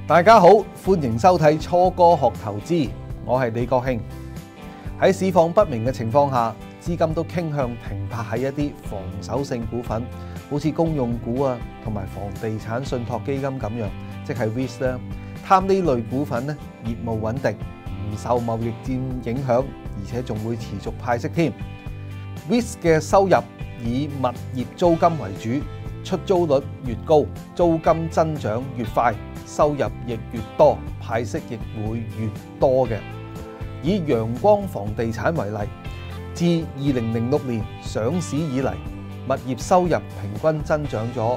大家好，歡迎收睇初哥學投資，我係李國慶。喺市況不明嘅情況下，資金都傾向停泊喺一啲防守性股份，好似公用股啊，同埋房地產信託基金咁樣，即係 REITs 啦。貪呢類股份咧，業務穩定，唔受貿易戰影響，而且仲會持續派息添。REITs 嘅收入以物業租金為主，出租率越高，租金增長越快，收入亦越多，派息亦會越多嘅。以陽光房地產為例，自2006年上市以嚟，物業收入平均增長咗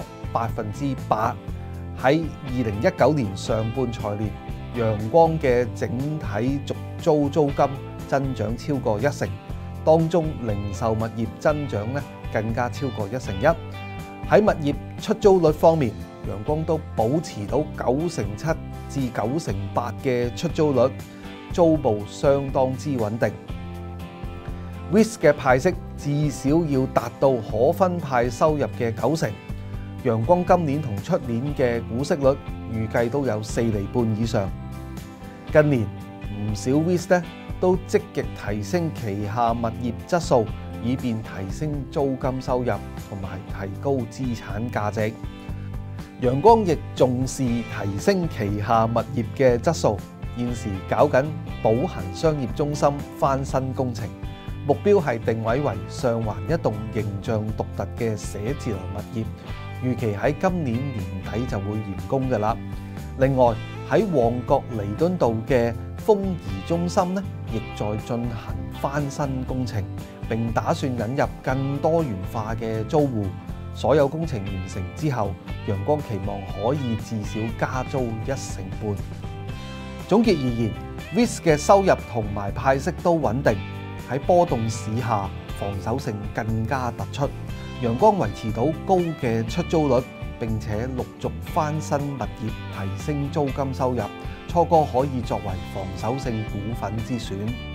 8%。喺2019年上半財年，陽光嘅整體續租租金增長超過1成，當中零售物業增長更加超過1成1。喺物業出租率方面，陽光都保持到97%至98%嘅出租率，租務相當之穩定。REITs 嘅派息至少要達到可分派收入嘅90%。陽光今年同出年嘅股息率預計都有4厘半以上。近年唔少 REITs 都積極提升旗下物業質素，以便提升租金收入同埋提高資產價值。陽光亦重視提升旗下物業嘅質素，現時搞緊寶恒商業中心翻新工程，目標係定位為上環一棟形象獨特嘅寫字樓物業，預期喺今年年底就會完工㗎喇。另外喺旺角彌敦道嘅豐頤中心亦在進行翻新工程，並打算引入更多元化嘅租戶。所有工程完成之後，陽光期望可以至少加租1成半。總結而言， REITs 嘅收入同埋派息都穩定，喺波動市下防守性更加突出。陽光維持到高嘅出租率，並且陸續翻新物業，提升租金收入，初哥可以作為防守性股份之選。